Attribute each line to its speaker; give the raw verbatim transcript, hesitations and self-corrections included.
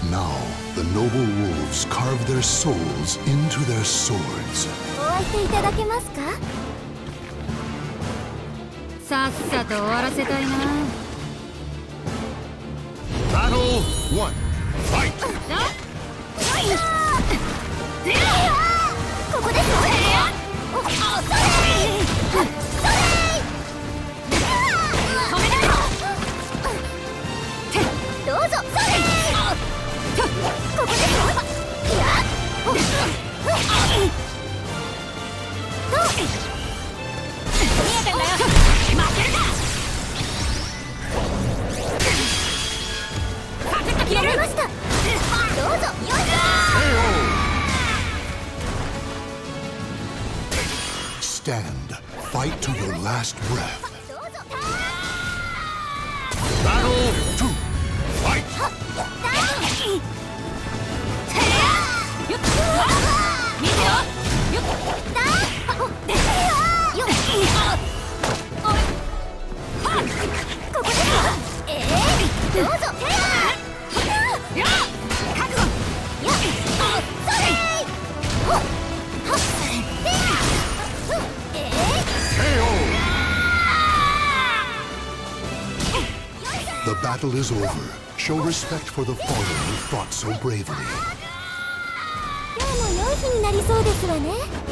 Speaker 1: Now, the noble wolves carve their souls into their swords.
Speaker 2: お相手いただけますか？さっさと終わらせたいな。
Speaker 1: Battle one. Fight.
Speaker 2: ここですよ。どうぞ。ここですよ。見えてんだよ。負けるな。サクッと切れました。どうぞ。よいしょ。
Speaker 1: Stand. Fight to your last breath. Battle two. Fight.
Speaker 2: 見てよ。ここですよ。ええ、どうぞ。覚悟。やっ、それ。はっ。ええ。
Speaker 1: The battle is over. Show respect for the fallen who fought so bravely.
Speaker 2: 今日も良い日になりそうですわね。